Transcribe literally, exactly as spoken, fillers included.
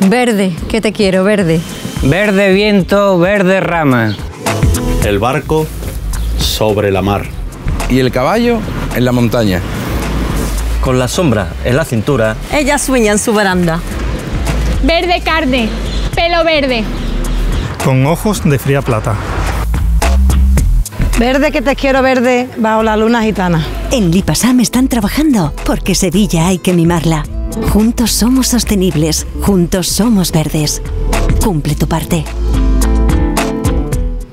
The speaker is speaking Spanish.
Verde, que te quiero, verde. Verde viento, verde rama. El barco sobre la mar. Y el caballo en la montaña. Con la sombra en la cintura. Ella sueña en su veranda. Verde carne, pelo verde. Con ojos de fría plata. Verde, que te quiero, verde, bajo la luna gitana. En Lipasam están trabajando porque Sevilla hay que mimarla. Juntos somos sostenibles, juntos somos verdes. Cumple tu parte.